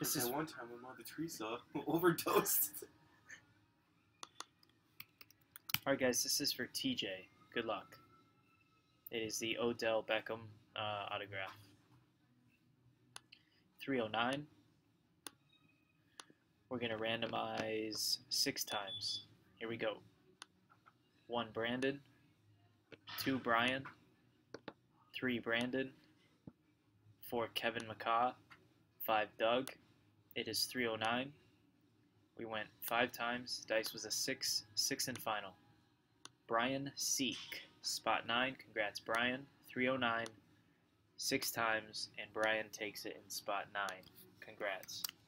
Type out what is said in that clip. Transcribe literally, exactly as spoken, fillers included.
This is At one time, my mother Teresa overdosed. Alright guys, this is for T J. Good luck. It is the Odell Beckham uh, autograph. three oh nine. We're going to randomize six times. Here we go. one Brandon, two Brian, three Brandon, four Kevin McCaw, five Doug. It is three oh nine. We went five times. Dice was a six, six and final. Brian Seek, spot nine. Congrats, Brian. three oh nine, six times, and Brian takes it in spot nine. Congrats.